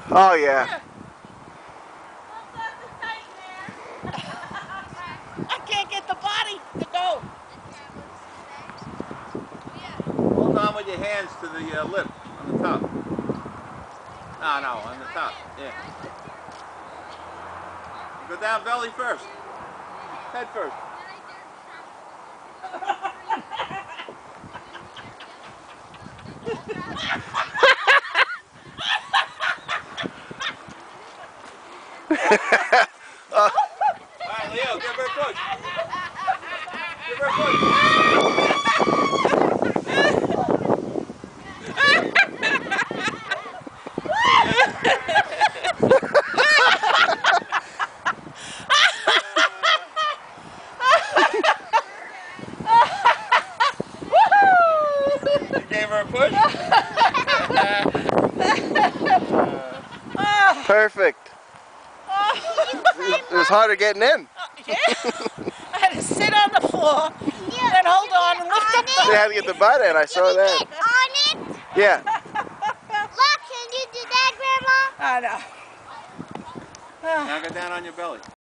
Oh, yeah. I can't get the body to go. Hold on with your hands to the lip on the top. No, on the top. Yeah. Go down belly first. Head first. All right, Leo, give her a push. Give her a push. You gave her a push? Perfect. It was harder getting in. Yeah. I had to sit on the floor and hold on and lift up They had to get the butt in. I saw that. On it? Yeah. Look, can you do that, Grandma? I know. Now go down on your belly.